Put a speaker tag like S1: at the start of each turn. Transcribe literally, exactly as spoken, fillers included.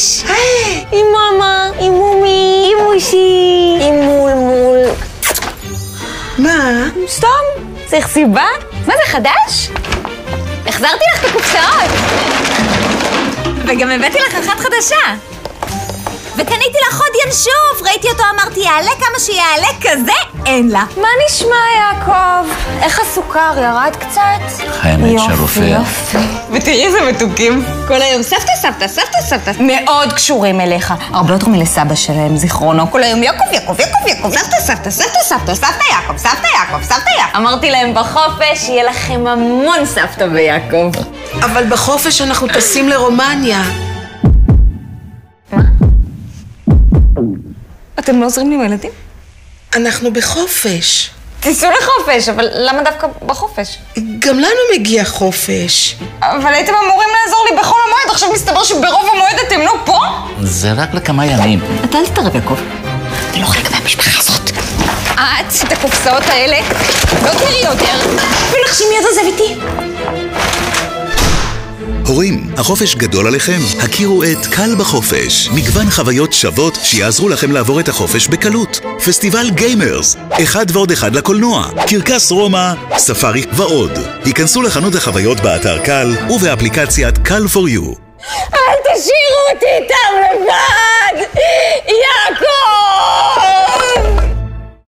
S1: חופש! עם מאמה, עם מומי, עם מושי, עם מול מול.
S2: מה?
S1: סתם, צריך סיבה? מה זה חדש? החזרתי לך את הקופסאות! וגם הבאתי לך אחת חדשה! וקניתי לך עוד ינשוף, ראיתי אותו, אמרתי יעלה כמה שיעלה, כזה אין לה. מה נשמע יעקב? איך הסוכר ירד קצת?
S3: האמת שרופא.
S1: ותראי איזה מתוקים. כל היום סבתא, סבתא, סבתא, סבתא. מאוד קשורים אליך. הרבה יותר מלסבא שלהם, זיכרונו. כל היום יעקב, יעקב, יעקב, יעקב, סבתא, סבתא, סבתא, סבתא, סבתא יעקב, סבתא יעקב, סבתא יעקב. אמרתי להם בחופש, יהיה לכם המון סבתא ויעקב.
S2: אבל בחופש אנחנו טסים לרומניה.
S1: אתם לא עוזרים לי עם הילדים?
S2: אנחנו בחופש.
S1: תיסעו לחופש, אבל למה דווקא בחופש?
S2: גם לנו מגיע חופש.
S1: אבל הייתם אמורים לעזור לי בכל המועד, עכשיו מסתבר שברוב המועד אתם לא פה?
S3: זה רק לכמה ימים.
S1: אתה אל תתערב יעקב. אתה לא חלק מהמשפחה הזאת. את, את הקופסאות האלה, לא תראי יותר. ולחשי מיד עזב איתי.
S4: הורים, החופש גדול עליכם? הכירו את קל בחופש. מגוון חוויות שוות שיעזרו לכם לעבור את החופש בקלות. פסטיבל גיימרס, אחד ועוד אחד לקולנוע, קרקס רומא, ספארי ועוד. היכנסו לחנות החוויות באתר קל ובאפליקציית קל פור יו.
S1: אל תשאירו אותי איתם לבד! יעקב!